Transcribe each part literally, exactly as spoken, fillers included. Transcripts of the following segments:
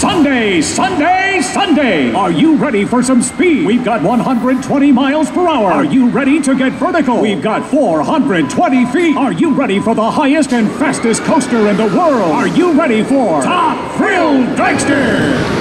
Sunday, Sunday, Sunday! Are you ready for some speed? We've got one hundred twenty miles per hour. Are you ready to get vertical? We've got four hundred twenty feet. Are you ready for the highest and fastest coaster in the world? Are you ready for Top Thrill Dragster?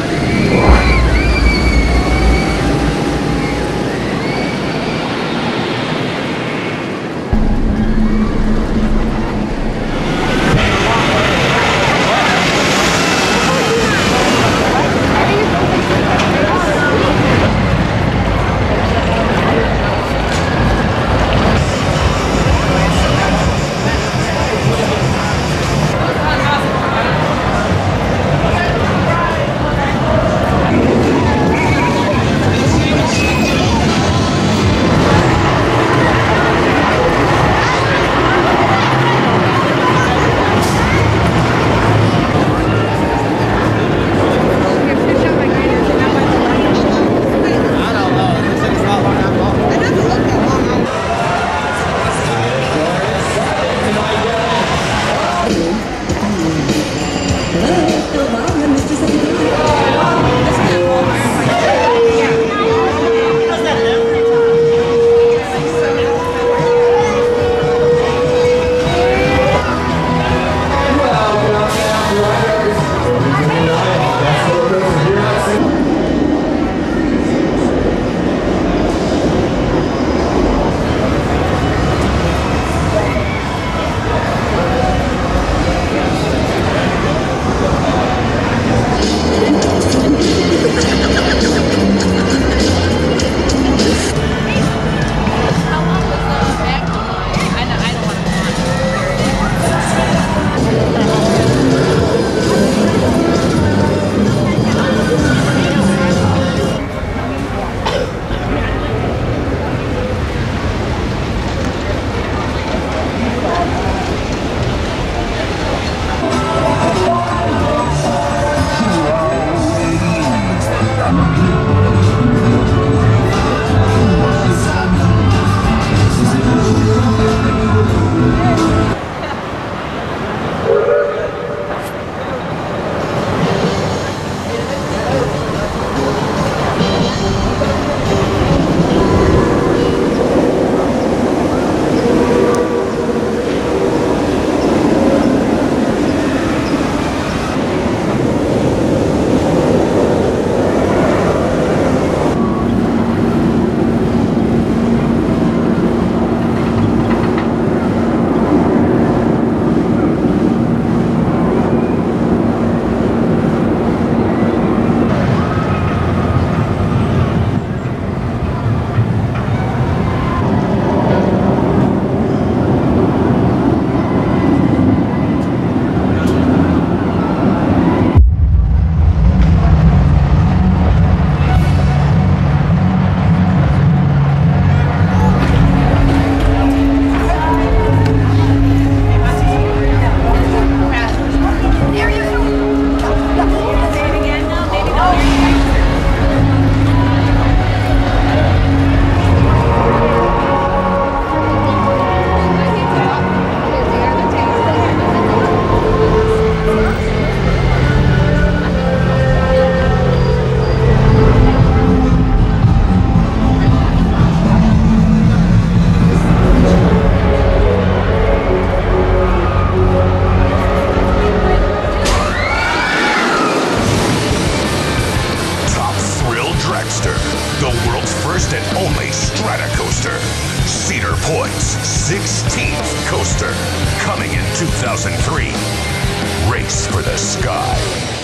The world's first and only strata coaster. Cedar Point's sixteenth coaster. Coming in two thousand three. Race for the sky.